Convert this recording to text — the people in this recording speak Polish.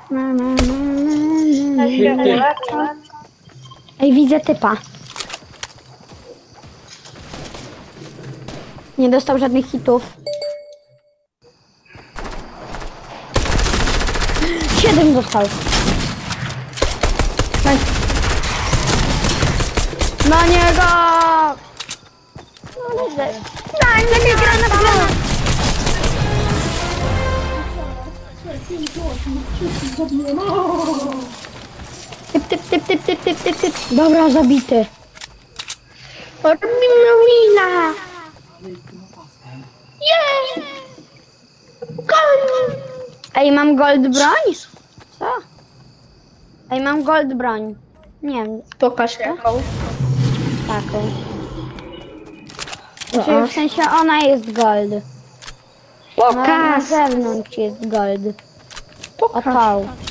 Ej, widzę typa. Nie dostał żadnych hitów. 7 dostał. Na niego! No widzę. Na mnie granat! Typ. Dobra, zabity. Robimy wina! Jej! Gold! Ej, mam gold broń? Co? Ej, mam gold broń. Nie wiem. Pokaż jaką. Taką. Znaczy, w sensie ona jest gold. No, na Pokaż. zewnątrz jest gold. O Pokaż. tą.